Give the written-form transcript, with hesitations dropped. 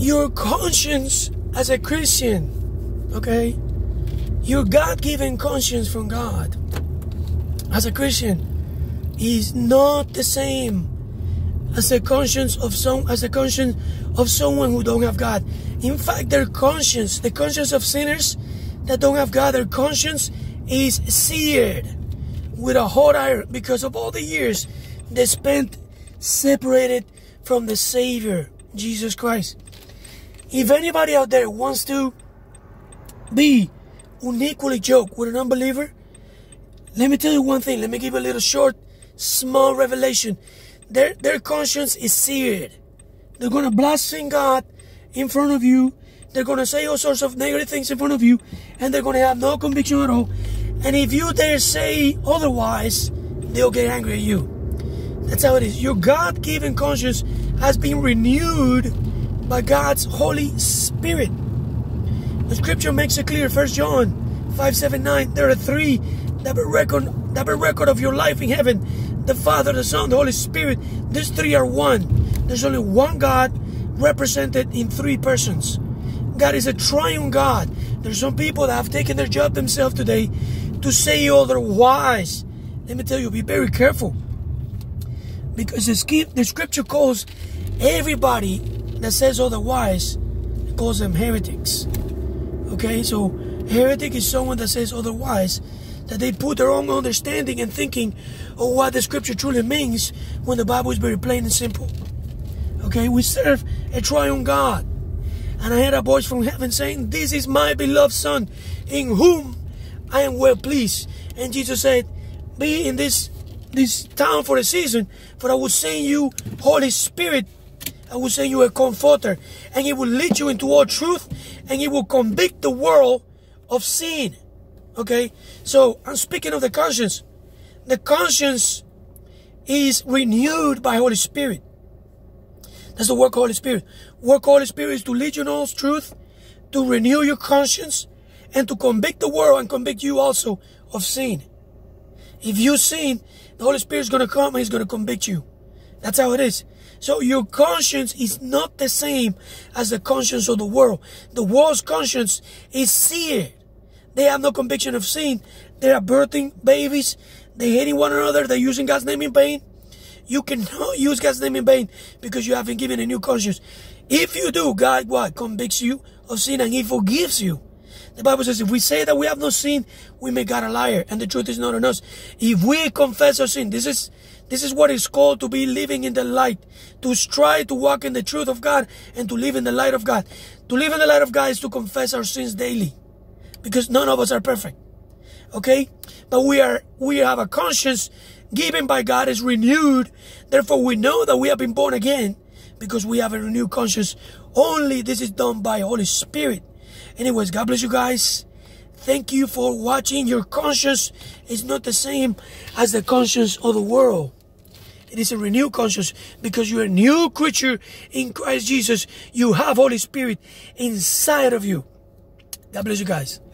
your conscience as a Christian, okay? Your God-given conscience from God as a Christian is not the same as the conscience of someone who don't have God. In fact, their conscience, the conscience of sinners that don't have God, their conscience is seared with a hot iron because of all the years they spent separated from the Savior, Jesus Christ. If anybody out there wants to be unequally yoked with an unbeliever, let me tell you one thing. Let me give you a little short, small revelation. Their conscience is seared. They're going to blaspheme God in front of you. They're going to say all sorts of negative things in front of you, and they're going to have no conviction at all. And if you dare say otherwise, they'll get angry at you. That's how it is. Your God-given conscience has been renewed by God's Holy Spirit. The scripture makes it clear, 1 John 5:7-9, there are three that bear record of your life in heaven: the Father, the Son, the Holy Spirit. These three are one. There's only one God represented in three persons. God is a triune God. There's some people that have taken their job themselves today to say otherwise. Let me tell you, be very careful. Because the scripture calls everybody that says otherwise, it calls them heretics. Okay, so heretic is someone that says otherwise, that they put their own understanding and thinking of what the scripture truly means when the Bible is very plain and simple. Okay, we serve a triune God. And I heard a voice from heaven saying, "This is my beloved Son, in whom I am well pleased." And Jesus said, "Be in this town for a season, for I will send you Holy Spirit. I will send you a comforter, and He will lead you into all truth, and He will convict the world of sin." Okay, so I'm speaking of the conscience. The conscience is renewed by Holy Spirit. That's the work of Holy Spirit. Work of Holy Spirit is to lead you in all truth, to renew your conscience, and to convict the world and convict you also of sin. If you sin, the Holy Spirit is going to come and He's going to convict you. That's how it is. So your conscience is not the same as the conscience of the world. The world's conscience is seared. They have no conviction of sin. They are birthing babies. They're hating one another. They're using God's name in vain. You cannot use God's name in vain because you haven't given a new conscience. If you do, God what? Convicts you of sin and He forgives you. The Bible says if we say that we have no sin, we make God a liar and the truth is not in us. If we confess our sin, this is what is called to be living in the light, to strive to walk in the truth of God and to live in the light of God. To live in the light of God is to confess our sins daily, because none of us are perfect. Okay? But we have a conscience given by God, is renewed. Therefore we know that we have been born again because we have a renewed conscience. Only this is done by Holy Spirit. Anyways, God bless you guys. Thank you for watching. Your conscience is not the same as the conscience of the world. It is a renewed conscience because you're a new creature in Christ Jesus. You have Holy Spirit inside of you. God bless you guys.